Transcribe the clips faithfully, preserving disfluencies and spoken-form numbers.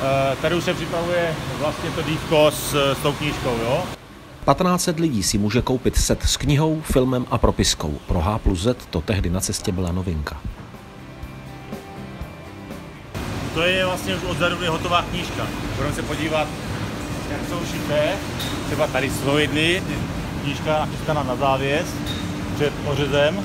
Tady už se připravuje vlastně to dívko s, s tou knížkou, jo? patnáct set lidí si může koupit set s knihou, filmem a propiskou. Pro H plus Z to tehdy na cestě byla novinka. To je vlastně už odzadu hotová knížka. Budeme se podívat, jak jsou šité. Třeba tady jsou jedny, knížka nachystaná na závěs před ořezem.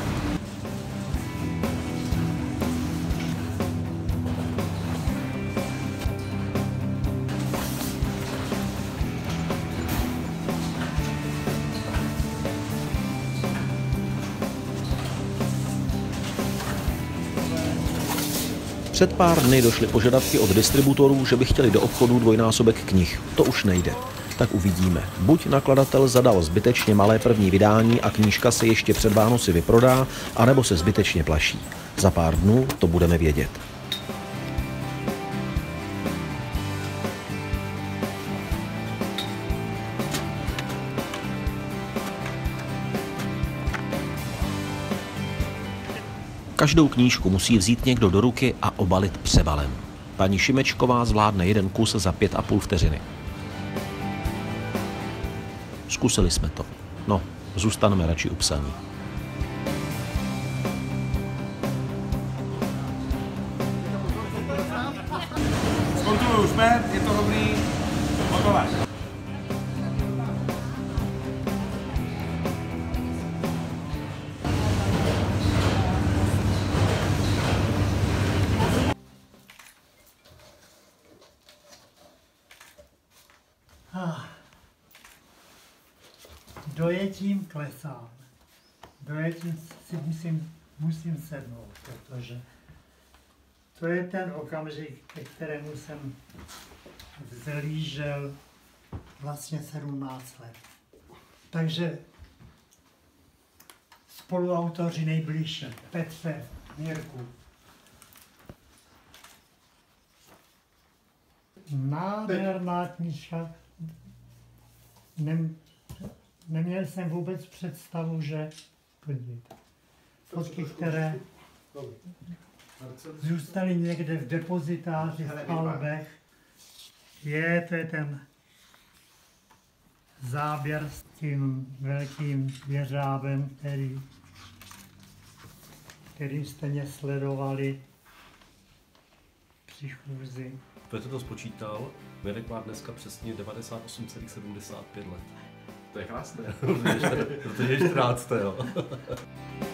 Před pár dny došly požadavky od distributorů, že by chtěli do obchodu dvojnásobek knih. To už nejde. Tak uvidíme. Buď nakladatel zadal zbytečně malé první vydání a knížka se ještě před Vánoci vyprodá, anebo se zbytečně plaší. Za pár dnů to budeme vědět. Každou knížku musí vzít někdo do ruky a obalit přebalem. Paní Šimečková zvládne jeden kus za pět a půl vteřiny. Zkusili jsme to. No, zůstaneme radši u psaní. Zkontroluji jsme, je to dobrý, hotové. Dojetím klesám. Dojetím si musím, musím sednout, protože to je ten okamžik, ke kterému jsem vzlížel vlastně sedmnáct let. Takže spoluautoři nejbližší, Petře, Mirku. Nádherná knížka. Nem, Neměl jsem vůbec představu, že podívejte, fotky, které zůstaly někde v depozitáři v albech, je, to je ten záběr s tím velkým jeřábem, který, který jste mě sledovali při chůzi. Petr to spočítal, Mirek má dneska přesně devadesát osm celá sedmdesát pět let. To je krásné. Protože je čtrnácté.